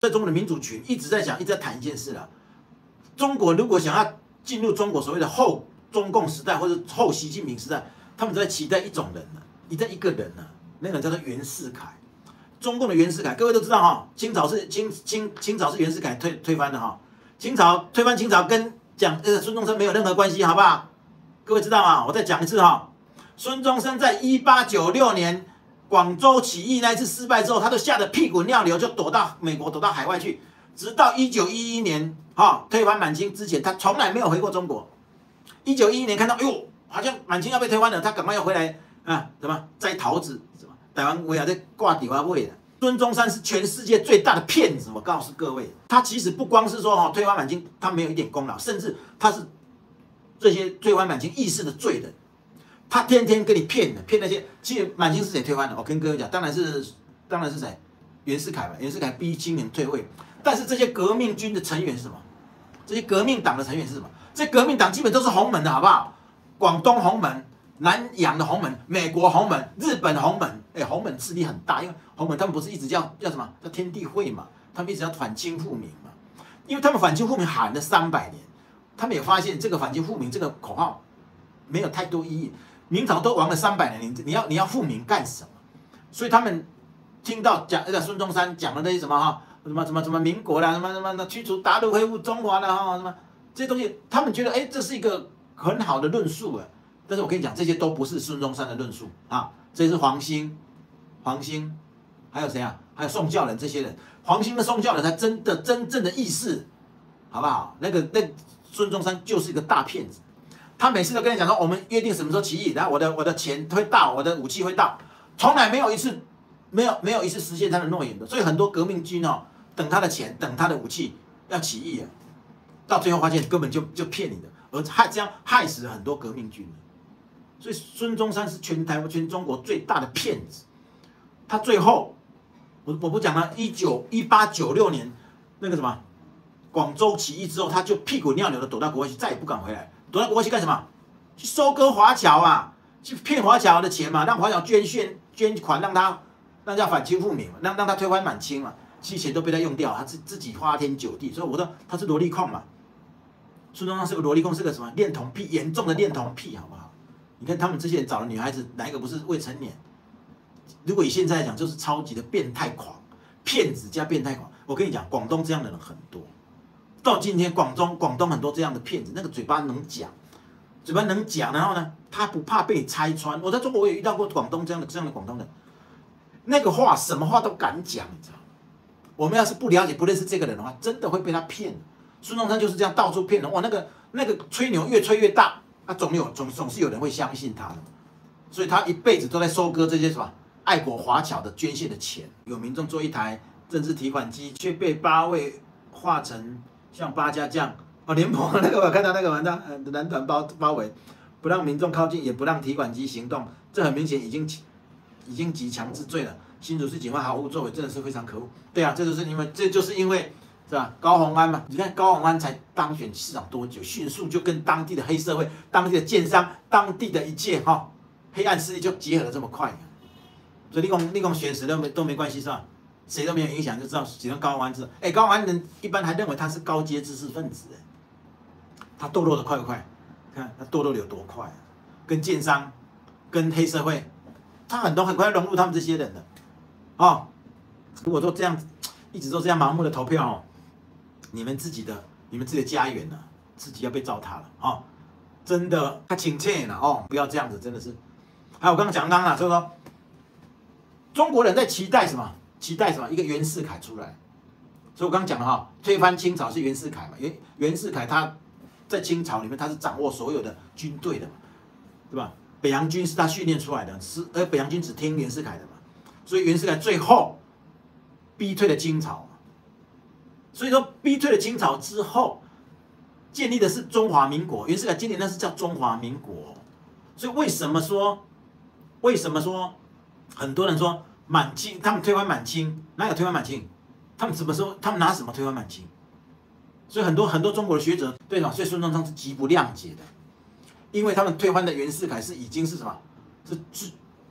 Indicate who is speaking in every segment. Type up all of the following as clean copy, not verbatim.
Speaker 1: 在中国的民主群一直在讲，一直在谈一件事了。中国如果想要进入中国所谓的后中共时代或者后习近平时代，他们在期待一种人呢，一个人呢，那个人叫做袁世凯。中共的袁世凯，各位都知道哈，清朝是袁世凯推翻的哈，推翻清朝跟讲孙中山没有任何关系，好不好？各位知道吗？我再讲一次哈，孙中山在1896年广州起义那一次失败之后，他就吓得屁滚尿流，就躲到美国，躲到海外去，直到1911年推翻满清之前，他从来没有回过中国。1911年看到，哎呦，好像满清要被推翻了，他赶快要回来啊，什么摘桃子，什么台湾尾啊在挂底花位的。孙中山是全世界最大的骗子，我告诉各位，他其实不光是说推翻满清，他没有一点功劳，甚至他是这些推翻满清义士的罪人。他天天跟你骗那些，其实满清是谁推翻的？我跟各位讲，当然是谁？袁世凯嘛，袁世凯逼清廷退位。但是这些革命军的成员是什么？这些革命党的成员是什么？这革命党基本都是洪门的，好不好？广东洪门、南洋的洪门、美国洪门、日本洪门，洪门势力很大，因为洪门他们不是一直叫什么？叫天地会嘛，他们一直要反清复明嘛，因为他们反清复明喊了300年，他们也发现这个反清复明这个口号没有太多意义。明朝都亡了300年，你要复明干什么？所以他们听到讲孙中山讲的那些什么什么民国啦，什么驱除大陆恢复中华啦什么这些东西，他们觉得这是一个很好的论述啊。但是我跟你讲，这些都不是孙中山的论述啊，这是黄兴，还有谁啊？还有宋教仁这些人，黄兴跟宋教仁才真正的意识，好不好？那孙中山就是一个大骗子。他每次都跟你讲说，我们约定什么时候起义，然后我的钱会到，我的武器会到，从来没有一次实现他的诺言的。所以很多革命军等他的钱，等他的武器要起义啊，到最后发现根本就骗你的，而这样害死了很多革命军。所以孙中山是全中国最大的骗子。他最后，我不讲了，1896年那个什么广州起义之后，他就屁滚尿流的躲到国外去，再也不敢回来。躲到国外去干什么？去收割华侨啊，去骗华侨的钱嘛，让华侨捐款，让他反清复明嘛，让他推翻满清嘛，这些钱都被他用掉，他自己花天酒地。所以我说他是萝莉控嘛。孙中山是个萝莉控，是个什么恋童癖，严重的恋童癖，好不好？你看他们这些人找的女孩子，哪一个不是未成年？如果以现在来讲，就是超级的变态狂，骗子加变态狂。我跟你讲，广东这样的人很多。到今天，广东很多这样的骗子，那个嘴巴能讲，然后呢，他不怕被你拆穿。我在中国我也遇到过广东这样的广东人，那个话什么话都敢讲，你知道吗？我们要是不了解、不认识这个人的话，真的会被他骗。孙中山就是这样到处骗人，哇，那个吹牛越吹越大，总是有人会相信他的，所以他一辈子都在收割这些什么爱国华侨的捐献的钱。有民众做一台政治提款机，却被8位化成像八家将廉颇那个我看到那个文章，男团包围，不让民众靠近，也不让提款机行动，这很明显已经极强制罪了。新竹市警方毫无作为，真的是非常可恶。对啊，这就是因为是吧？高虹安嘛，你看高虹安才当选市长多久，迅速就跟当地的黑社会、当地的建商、当地的一切黑暗势力就结合的这么快，所以你讲选谁都没关系是吧？谁都没有影响，就知道只能高虹安知道。高虹安人一般还认为他是高阶知识分子，他堕落的快不快？看他堕落的有多快，跟建商、跟黑社会，他很快融入他们这些人了。如果说这样一直都这样盲目的投票你们自己的家园自己要被糟蹋了真的太亲切了不要这样子，真的是。还有我刚刚讲了，就是说中国人在期待什么？一个袁世凯出来。所以我刚刚讲了推翻清朝是袁世凯嘛，袁世凯他在清朝里面他是掌握所有的军队的嘛，对吧？北洋军是他训练出来的，而北洋军只听袁世凯的嘛，所以袁世凯最后逼退了清朝。所以说逼退了清朝之后，建立的是中华民国。袁世凯建立那是叫中华民国。所以为什么说很多人说满清他们推翻满清，哪有推翻满清？他们拿什么推翻满清？所以很多中国的学者对吧？所以孙中山是极不谅解的，因为他们推翻的袁世凯已经是什么？是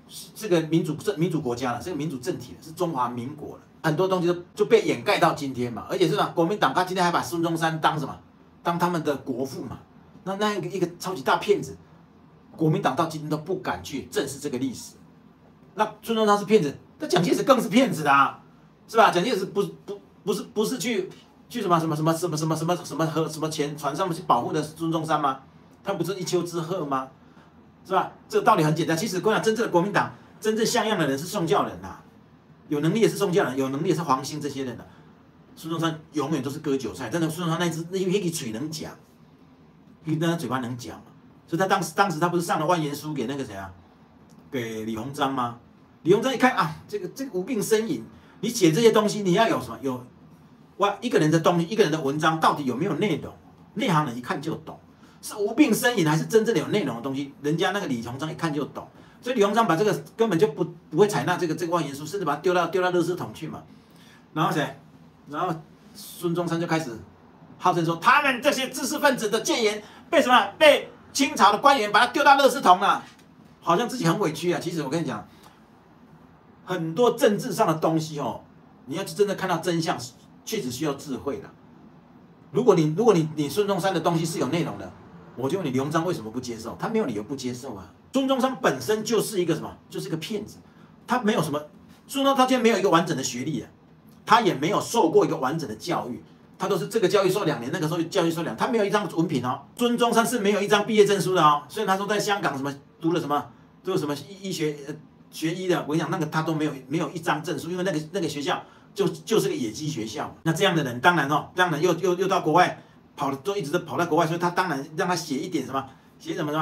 Speaker 1: 这个民主国家了，是个民主政体了，是中华民国了，很多东西就被掩盖到今天嘛。而且是吧，国民党他今天还把孙中山当什么？当他们的国父嘛。那一个超级大骗子，国民党到今天都不敢去正视这个历史。那孙中山是骗子，那蒋介石更是骗子啦，是吧？蒋介石不是去什么钱船上面去保护的孙中山吗？他不是一丘之貉吗？是吧？这个道理很简单。其实我讲，真正的国民党真正像样的人是宋教仁呐，有能力也是宋教仁，有能力也是黄兴这些人呐。孙中山永远都是割韭菜，真的，孙中山那个嘴能讲，那嘴巴能讲嘛。所以他当时他不是上了万言书给那个谁啊，给李鸿章吗？李鸿章一看啊，这个无病呻吟，你写这些东西你要有什么？有一个人的东西，一个人的文章到底有没有内容？内行人一看就懂。是无病呻吟还是真正的有内容的东西？人家那个李鸿章一看就懂，所以李鸿章把这个根本就不会采纳这个万言书，甚至把它丢到垃圾桶去嘛。然后谁？然后孙中山就开始号称说，他们这些知识分子的谏言被什么？被清朝的官员把它丢到垃圾桶了，好像自己很委屈啊。其实我跟你讲，很多政治上的东西哦，你要真的看到真相，确实需要智慧的。如果你孙中山的东西是有内容的，我就问你，李鸿章为什么不接受？他没有理由不接受啊。孙中山本身就是一个什么？就是一个骗子。他没有什么，孙中山他今天没有一个完整的学历啊，他也没有受过一个完整的教育，他都是这个教育受2年，那个时候教育受2年，他没有一张文凭哦。孙中山是没有一张毕业证书的哦。虽然他说在香港什么读了什么医学学医的，我跟你讲那个他都没有一张证书，因为那个学校就是个野鸡学校。那这样的人当然又到国外。都一直都跑到国外，所以他当然让他写一点什么，写什么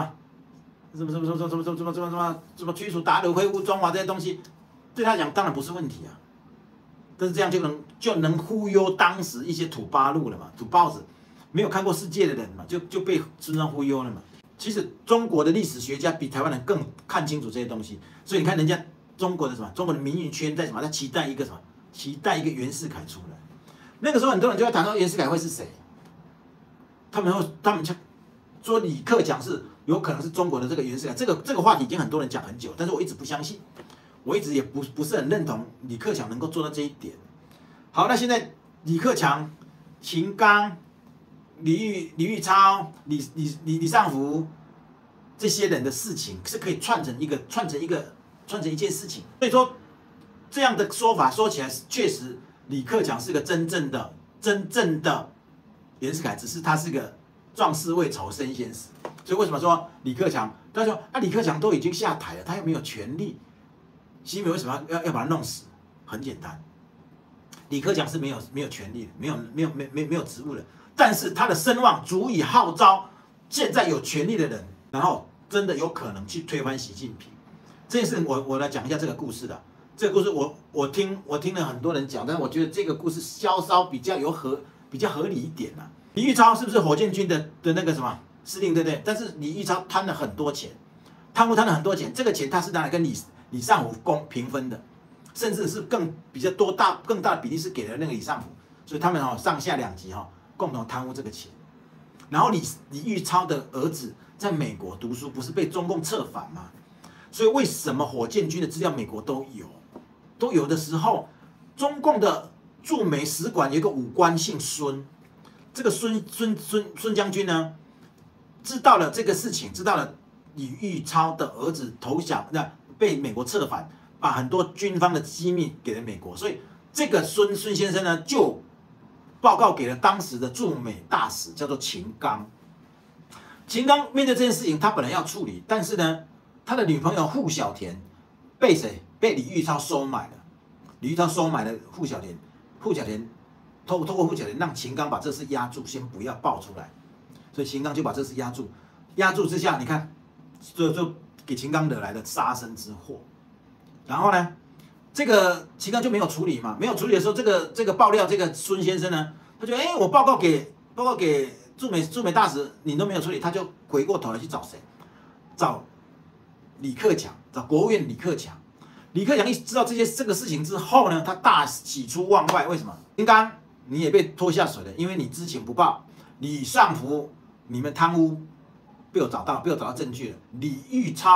Speaker 1: 驱除鞑虏、挥舞中华这些东西，对他讲当然不是问题啊。但是这样就能忽悠当时一些土八路了嘛，土包子，没有看过世界的人嘛，就被孙中山忽悠了嘛。其实中国的历史学家比台湾人更看清楚这些东西，所以你看人家中国的民运圈在什么，在期待一个袁世凯出来。那个时候很多人就在谈说袁世凯会是谁。他们说李克强是有可能是中国的这个袁世凯，这个话题已经很多人讲很久，但是我一直不相信，我一直也不是很认同李克强能够做到这一点。好，那现在李克强、秦刚、李玉超、李尚福这些人的事情是可以串成一件事情，所以说这样的说法说起来确实李克强是个真正的。袁世凯只是他是个壮士未酬身先死，所以为什么说李克强？他说李克强都已经下台了，他又没有权利，习近平为什么要把他弄死？很简单，李克强是没有权利的，没有职务的，但是他的声望足以号召现在有权利的人，然后真的有可能去推翻习近平。这件事情我来讲一下这个故事的。这个故事我听了很多人讲，但是我觉得这个故事稍比较合理一点啊。李玉超是不是火箭军的那个什么司令，对不对？但是李玉超贪了很多钱，贪污贪了很多钱，这个钱他是拿来跟李尚福平分的，甚至是更大的比例是给了那个李尚福，所以他们上下2级共同贪污这个钱。然后李玉超的儿子在美国读书，不是被中共策反吗？所以为什么火箭军的资料美国都有的时候，中共的驻美使馆有一个武官姓孙，这个孙将军呢，知道了这个事情，知道了李玉超的儿子投降，被美国策反，把很多军方的机密给了美国，所以这个孙先生呢，就报告给了当时的驻美大使，叫做秦刚。秦刚面对这件事情，他本来要处理，但是呢，他的女朋友傅小田被谁？被李玉超收买了。李玉超收买了傅小田，透过傅小田让秦刚把这事压住，先不要爆出来。所以秦刚就把这事压住，压住之下，你看，就给秦刚惹来了杀身之祸。然后呢，这个秦刚就没有处理嘛，没有处理的时候，这个爆料这个孙先生呢，他就我报告给驻美大使，你都没有处理，他就回过头来去找谁？找李克强，找国务院李克强。李克强一知道这个事情之后呢，他大喜出望外。为什么？秦刚你也被拖下水了，因为你知情不报。李尚福你们贪污被我找到证据了。李玉超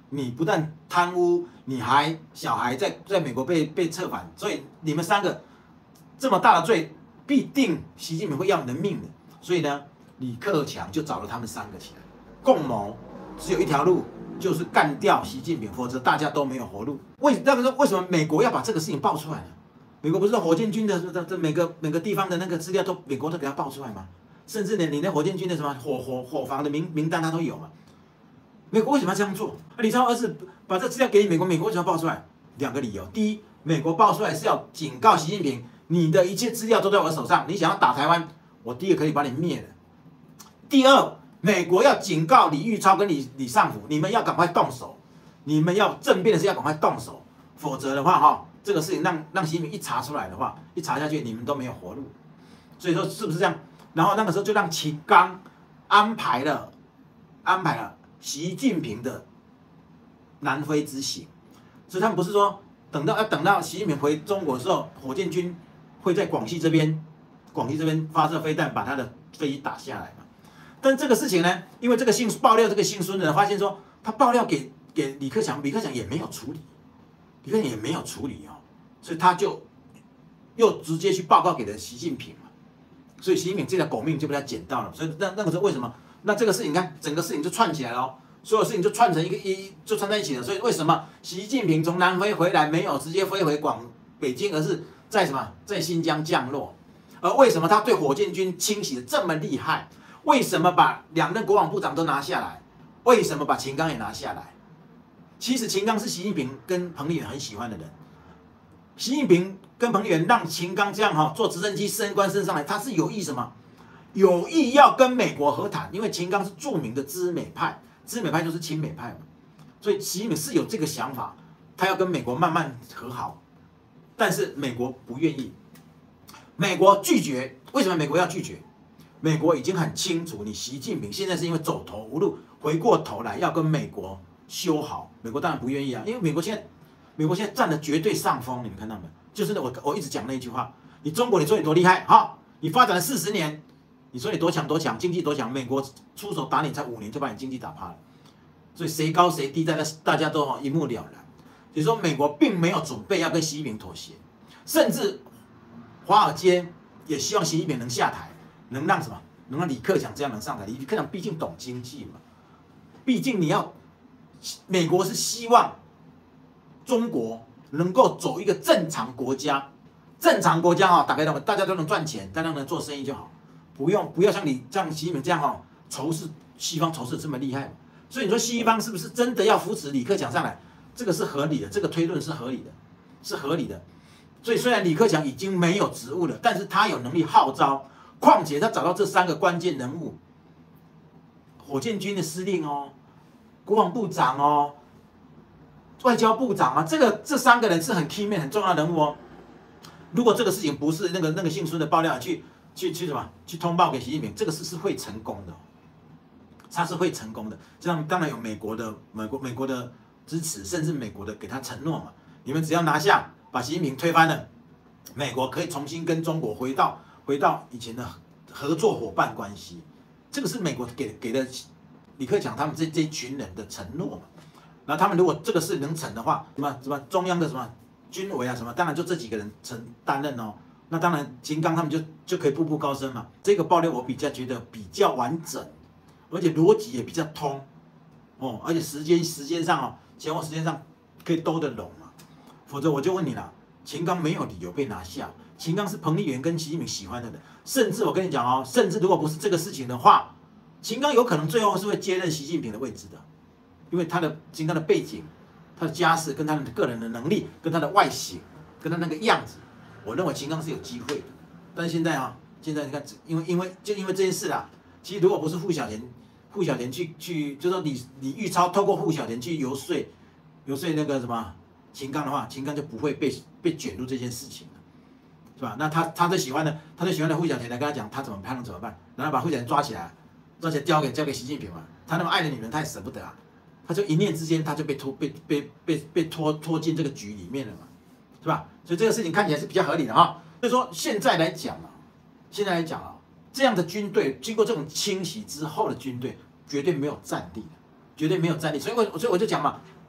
Speaker 1: 你不但贪污，你还小孩在美国被策反，所以你们3个这么大的罪，必定习近平会要你的命的。所以呢，李克强就找了他们3个起来共谋，只有一条路，就是干掉习近平，否则大家都没有活路。为什么美国要把这个事情爆出来呢？美国不是火箭军的每个地方的那个资料美国都给他爆出来吗？甚至连你那火箭军的什么伙房的名单他都有嘛。美国为什么要这样做？李超儿子把这资料给你美国，美国为什么要爆出来？2个理由：第一，美国爆出来是要警告习近平，你的一切资料都在我手上，你想要打台湾，我第一个可以把你灭了。第二，美国要警告李玉超跟李尚福，你们要赶快动手，你们要政变的是要赶快动手，否则的话这个事情让习近平一查出来的话，一查下去你们都没有活路。所以说是不是这样？然后那个时候就让秦刚安排了习近平的南非之行，所以他们不是说等到习近平回中国的时候，火箭军会在广西这边发射飞弹，把他的飞机打下来嘛。但这个事情呢，因为这个爆料这个姓孙的人发现说，他爆料给李克强也没有处理，所以他就又直接去报告给了习近平嘛。所以习近平这条狗命就被他捡到了。所以那个时候为什么？那这个事情，你看整个事情就串起来了，所有事情就串成就串在一起了。所以为什么习近平从南非回来没有直接飞回北京，而是在新疆降落？而为什么他对火箭军清洗的这么厉害？为什么把2任国防部长都拿下来？为什么把秦刚也拿下来？其实秦刚是习近平跟彭丽媛很喜欢的人。习近平跟彭丽媛让秦刚这样坐直升机升官升上来，他是有意什么？有意要跟美国和谈，因为秦刚是著名的知美派，知美派就是亲美派嘛，所以习近平是有这个想法，他要跟美国慢慢和好，但是美国不愿意，美国拒绝。为什么美国要拒绝？美国已经很清楚，你习近平现在是因为走投无路，回过头来要跟美国修好，美国当然不愿意啊，因为美国现在占了绝对上风，你们看到没有？就是我一直讲那一句话，你中国你说你多厉害，你发展了40年。你说你多强，经济多强，美国出手打你才5年就把你经济打趴了，所以谁高谁低，大家都一目了然。所以说美国并没有准备要跟习近平妥协，甚至华尔街也希望习近平能下台，能让李克强这样能上台。李克强毕竟懂经济嘛，毕竟美国是希望中国能够走一个正常国家大概大家都能赚钱，大家都能做生意就好。不要像习近平这样西方仇视这么厉害，所以你说西方是不是真的要扶持李克强上来？这个是合理的，这个推论是合理的。所以虽然李克强已经没有职务了，但是他有能力号召，况且他找到这3个关键人物，火箭军的司令国防部长外交部长这3个人是很 key man 很重要的人物如果这个事情不是那个姓孙的爆料去通报给习近平，这个事是会成功的，他是会成功的。这样当然有美国的支持，甚至美国的给他承诺嘛。你们只要拿下，把习近平推翻了，美国可以重新跟中国回到以前的合作伙伴关系。这个是美国给的李克强他们这一群人的承诺嘛。然后他们如果这个事能成的话，什么中央的什么军委当然就这几个人担任那当然，秦刚他们就可以步步高升嘛。这个爆料我觉得比较完整，而且逻辑也比较通，而且时间上前后时间上可以兜得拢嘛。否则我就问你了，秦刚没有理由被拿下。秦刚是彭丽媛跟习近平喜欢的人，甚至我跟你讲甚至如果不是这个事情的话，秦刚有可能最后是会接任习近平的位置的，因为秦刚的背景、他的家世跟他的个人的能力、跟他的外形、跟他那个样子。我认为秦刚是有机会的，但是现在你看，因为这件事啦，其实如果不是傅小田去，就说李玉超透过傅小田去游说那个秦刚的话，秦刚就不会被卷入这件事情了，是吧？那他最喜欢的傅小田来跟他讲他能怎么办，然后把傅小田抓起来交给习近平嘛。他那么爱的女人，他也舍不得他就一念之间他就被拖进这个局里面了嘛。是吧？所以这个事情看起来是比较合理的所以说现在来讲这样的军队经过这种清洗之后的军队绝对没有战力，所以我就讲嘛，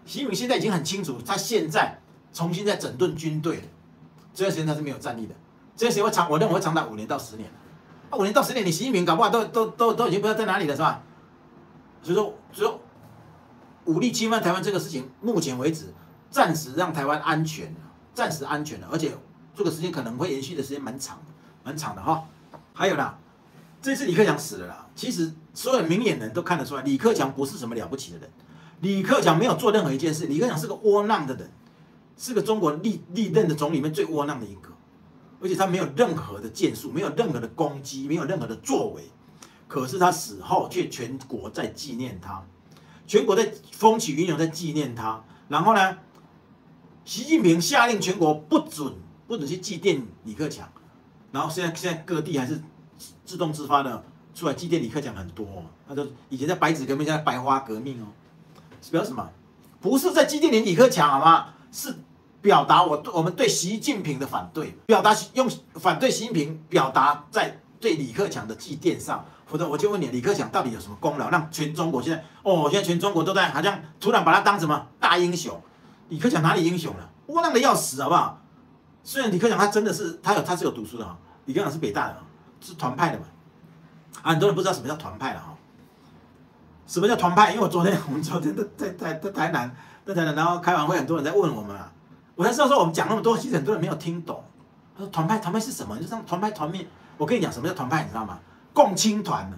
Speaker 1: 习近平现在已经很清楚，他现在重新在整顿军队了，这段时间他是没有战力的，这段时间我认为会长达5年到10年。5年到10年，你习近平搞不好都已经不知道在哪里了，是吧？所以说武力侵犯台湾这个事情，目前为止暂时让台湾安全，暂时安全了，而且这个时间可能会延续的时间蛮长的哈。还有啦，这次李克强死了啦，其实所有明眼人都看得出来，李克强不是什么了不起的人，李克强没有做任何一件事，李克强是个窝囊的人，是个中国历任的总理里面最窝囊的一个。而且他没有任何的建树，没有任何的攻击，没有任何的作为。可是他死后，却全国在纪念他，全国在风起云涌在纪念他。然后呢，习近平下令全国不准去祭奠李克强。然后现在各地还是自动自发的出来祭奠李克强很多、哦。他都以前在白纸革命，现在白花革命哦。表示什么？不是在祭奠李克强好吗？是。表达我们对习近平的反对，用反对习近平表达在对李克强的祭奠上。否则我就问你，李克强到底有什么功劳，让全中国现在全中国都在好像突然把他当什么大英雄？李克强哪里英雄了？窝囊的要死，好不好？虽然李克强他真的是他是有读书的哈，李克强是北大的，是团派的嘛。很多人不知道什么叫团派了哈。什么叫团派？因为我们昨天在台南，然后开完会，很多人在问我们啊。我才知道说我们讲那么多，其实很多人没有听懂。他说团派是什么？就像团派团面。我跟你讲什么叫团派，你知道吗？共青团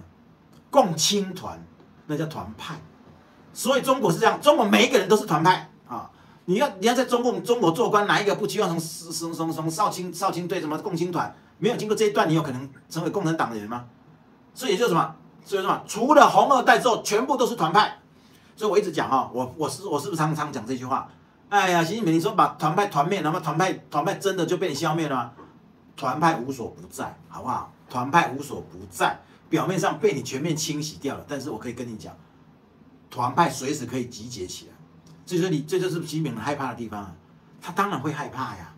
Speaker 1: 那叫团派。所以中国是这样，中国每一个人都是团派啊。你要在中国做官，哪一个不希望从少青队什么共青团？没有经过这一段，你有可能成为共产党的人吗？所以也就是什么？除了红二代之后，全部都是团派。所以我一直讲哈，我是不是常讲这句话？哎呀，习近平，你说把团派团灭，然后团派真的就被你消灭了吗？团派无所不在，好不好？团派无所不在，表面上被你全面清洗掉了，但是我可以跟你讲，团派随时可以集结起来。这就是习近平害怕的地方啊，他当然会害怕呀。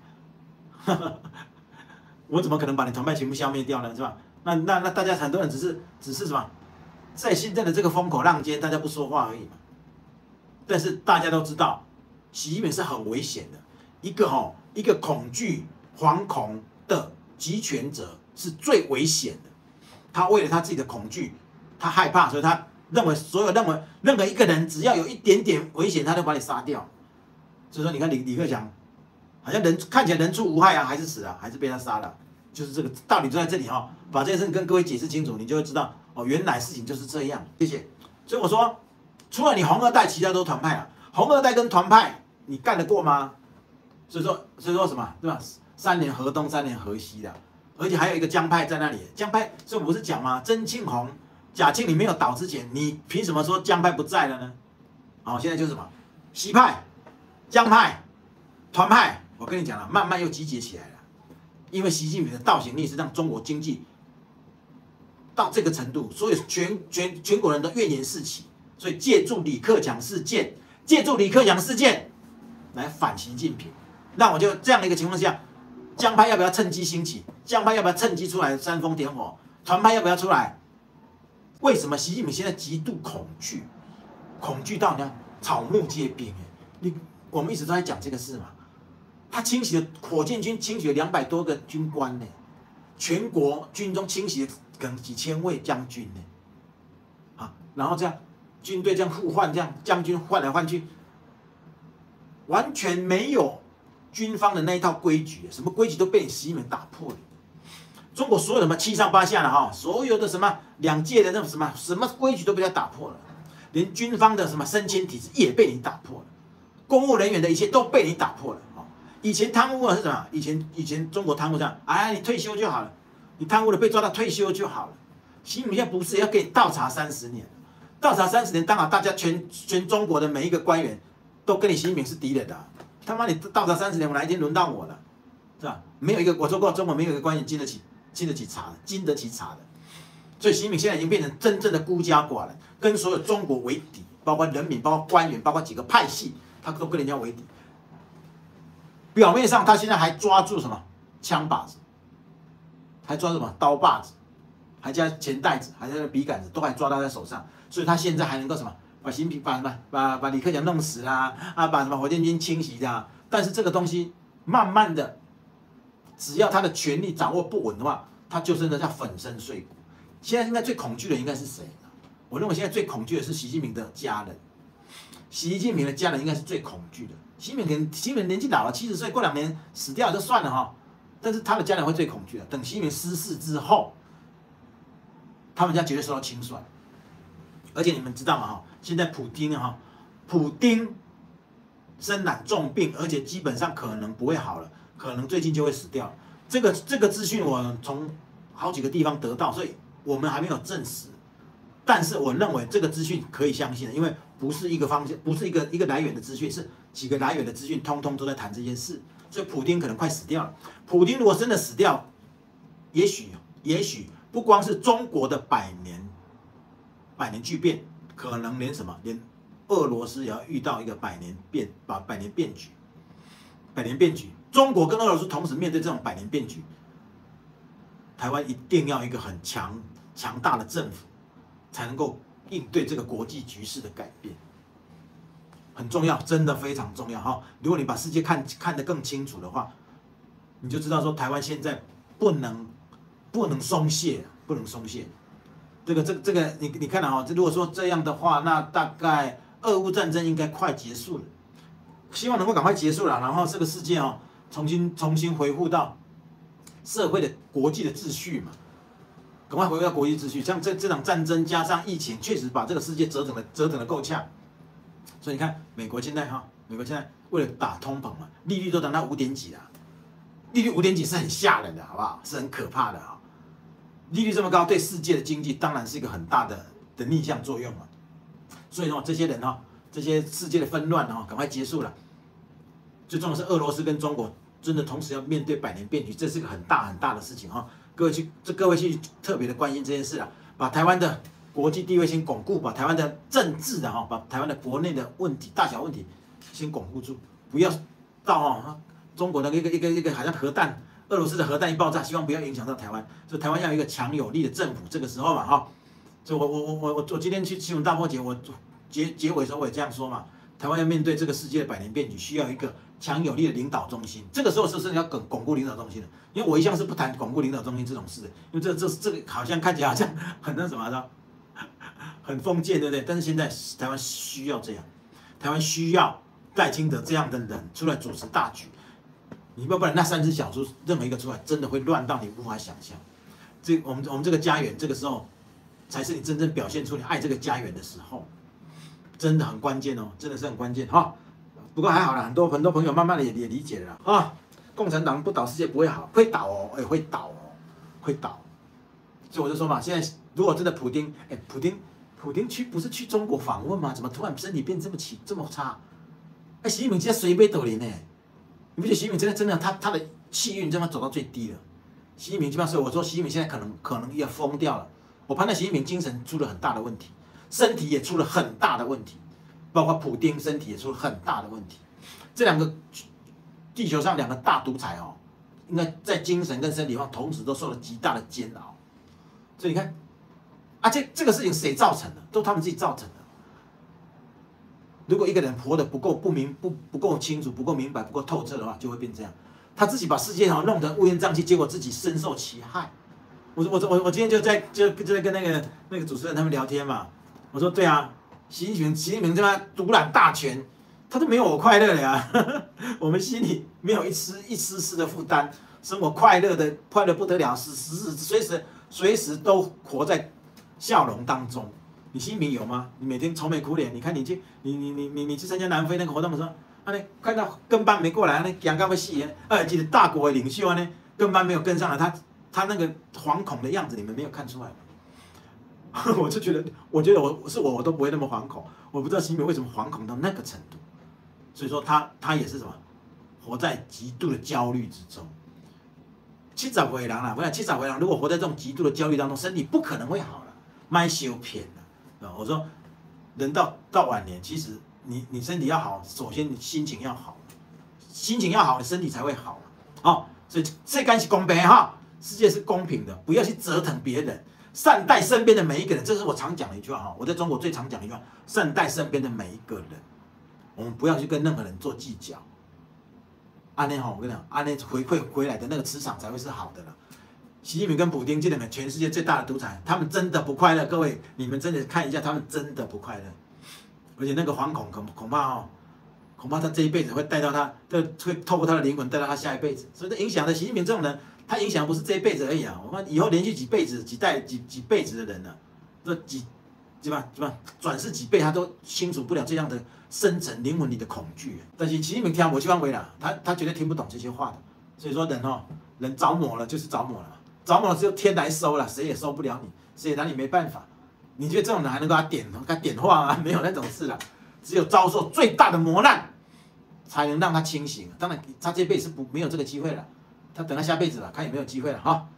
Speaker 1: 我怎么可能把你团派全部消灭掉呢？是吧？那大家很多人只是什么，在现在的这个风口浪尖，大家不说话而已嘛。但是大家都知道。习近平是很危险的，一个恐惧、惶恐的集权者是最危险的。他为了他自己的恐惧，他害怕，所以他认为任何一个人只要有一点点危险，他都把你杀掉。所以说，你看李克强，好像看起来人畜无害啊，还是死了，还是被他杀了，就是这个道理就在这里哈。把这件事跟各位解释清楚，你就会知道哦，原来事情就是这样。谢谢。所以我说，除了你红二代，其他都团派了。红二代跟团派。你干得过吗？所以说什么，对吧？3年河东，3年河西的，而且还有一个江派在那里。江派，所以我不是讲吗？曾庆红、贾庆林没有倒之前，你凭什么说江派不在了呢？好，现在就是什么？西派、江派、团派，我跟你讲了，慢慢又集结起来了。因为习近平的倒行逆施，让中国经济到这个程度，所以全国人都怨言四起，所以借助李克强事件。来反习近平，那我就这样的一个情况下，江派要不要趁机兴起？江派要不要趁机出来煽风点火？团派要不要出来？为什么习近平现在极度恐惧到呢草木皆兵？我们一直都在讲这个事嘛。他清洗了火箭军，清洗了200多个军官呢，全国军中清洗了可能几千位将军呢，啊，然后这样军队这样互换，这样将军换来换去。完全没有军方的那一套规矩，什么规矩都被习近平打破了。中国所有什么7上8下的哈，所有的什么2届的那种什么规矩都被他打破了，连军方的什么升迁体制也被你打破了，公务人员的一切都被你打破了。以前贪污是什么？以前中国贪污这样，哎，你退休就好了，你贪污了被抓到退休就好了。习近平现在不是要给你倒查30年，倒查30年，当然大家全中国的每一个官员。都跟你习近平是敌人的、啊，他妈你倒查30年，我哪一天轮到我了，是吧？没有一个我说过，中国没有一个官员经得起查的，所以习近平现在已经变成真正的孤家寡人，跟所有中国为敌，包括人民，包括官员，包括几个派系，他都跟人家为敌。表面上他现在还抓住什么枪把子，还抓住什么刀把子，还加钱袋子，还加笔杆子，都还抓到他手上，所以他现在还能够什么？ 把李克强弄死啦，把什么火箭军清洗啦。但是这个东西慢慢的，只要他的权力掌握不稳的话，他就真的叫粉身碎骨。现在应该最恐惧的应该是谁？我认为现在最恐惧的是习近平的家人。习近平的家人应该是最恐惧的。习近平年纪老了，70岁，过2年死掉就算了哈。但是他的家人会最恐惧的。等习近平失势之后，他们家绝对受到清算。而且你们知道吗？现在普丁身染重病，而且基本上可能不会好了，可能最近就会死掉。这个资讯我从好几个地方得到，所以我们还没有证实。但是我认为这个资讯可以相信的，因为不是一个方向，不是一个来源的资讯，是几个来源的资讯，通通都在谈这件事。所以普丁可能快死掉了。普丁如果真的死掉，也许不光是中国的百年巨变，可能连俄罗斯也要遇到一个百年变局。中国跟俄罗斯同时面对这种百年变局，台湾一定要一个很强大的政府，才能够应对这个国际局势的改变，很重要，真的非常重要哈。如果你把世界看得更清楚的话，你就知道说台湾现在不能松懈。这个你看啊，如果说这样的话，那大概俄乌战争应该快结束了，希望能够赶快结束了，然后这个世界重新恢复到社会的国际的秩序嘛，赶快回到国际秩序。像这场战争加上疫情，确实把这个世界折腾的够呛。所以你看，美国现在为了打通膨嘛，利率都涨到5点几了，利率5点几是很吓人的，好不好？是很可怕的啊。利率这么高，对世界的经济当然是一个很大的逆向作用嘛。所以这些人这些世界的纷乱赶快结束了。最重要的是俄罗斯跟中国真的同时要面对百年变局，这是个很大的事情哈。各位去特别的关心这件事啊，把台湾的国际地位先巩固，把台湾的政治把台湾的国内的问题大小问题先巩固住，不要到中国的一个好像俄罗斯的核弹一爆炸，希望不要影响到台湾，所以台湾要有一个强有力的政府。这个时候嘛所以我今天去新闻大破解，我结尾的时候我也这样说嘛，台湾要面对这个世界的百年变局，需要一个强有力的领导中心。这个时候是要巩固领导中心的，因为我一向是不谈巩固领导中心这种事的，因为这个好像看起来好像很那什么的，很封建，对不对？但是现在台湾需要这样，台湾需要赖清德这样的人出来主持大局。你不然那3只小猪任何一个出来，真的会乱到你无法想象。我们这个家园，这个时候才是你真正表现出你爱这个家园的时候，真的很关键哦，真的是很关键哈。不过还好啦，很多朋友慢慢的也理解了啊。共产党不倒，世界不会好，会倒哦，会倒。所以我就说嘛，现在如果真的普丁不是去中国访问吗？怎么突然身体变这么差？习近平现在水杯斗林呢？你不觉得习近平真的他的气运真的走到最低了？习近平基本上是我说，习近平现在可能要疯掉了。我判断习近平精神出了很大的问题，身体也出了很大的问题，包括普丁身体也出了很大的问题。这地球上2个大独裁应该在精神跟身体上同时都受了极大的煎熬。所以你看，这个事情谁造成的？都他们自己造成的。如果一个人活得不够不够清楚、不够明白、不够透彻的话，就会变这样。他自己把世界弄得乌烟瘴气，结果自己深受其害。我今天就在跟那个主持人他们聊天嘛，我说对啊，习近平这样独揽大权，他都没有我快乐了呀。我们心里没有一丝丝的负担，生活快乐不得了，随时都活在笑容当中。你习近平有吗？你每天愁眉苦脸，你看你去参加南非那个活动的时候，看到跟班没过来，讲到要死这个大国的领袖跟班没有跟上来，他那个惶恐的样子，你们没有看出来吗？我觉得我都不会那么惶恐，我不知道习近平为什么惶恐到那个程度。所以说他也是什么，活在极度的焦虑之中。70岁的人啦，我想70岁的人如果活在这种极度的焦虑当中，身体不可能会好了，卖修片了。我说，人到晚年，其实你身体要好，首先你心情要好，心情要好，你身体才会好。所以世界是公平世界是公平的，不要去折腾别人。 善待身边的每一个人，这是我常讲的一句话哈。我在中国最常讲的一句话，善待身边的每一个人，我们不要去跟任何人做计较。安内哈，我跟你讲，安内回馈回来的那个磁场才会是好的了。习近平跟普丁这两个全世界最大的独裁，他们真的不快乐。各位，你们真的看一下，他们真的不快乐。而且那个惶恐恐怕他这一辈子会带到他，会透过他的灵魂带到他下一辈子。所以这影响的习近平这种人。他影响不是这一辈子而已啊！我看以后连续几辈子、几辈子的人呢、这几转世几辈，他都清楚不了这样的深层灵魂里的恐惧。但是习近平听我去方为啦，他绝对听不懂这些话的。所以说人着魔了就是着魔了，着魔了只有天来收了，谁也收不了你，谁也拿你没办法。你觉得这种人还能够给他点化吗？没有那种事了，只有遭受最大的磨难，才能让他清醒。当然，他这辈子没有这个机会了。他等他下辈子了，看有没有机会了哈。